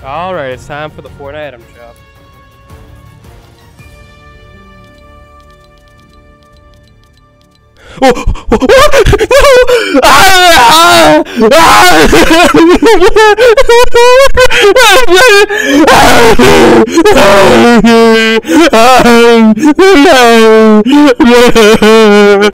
Alright, it's time for the Fortnite item shop. Oh!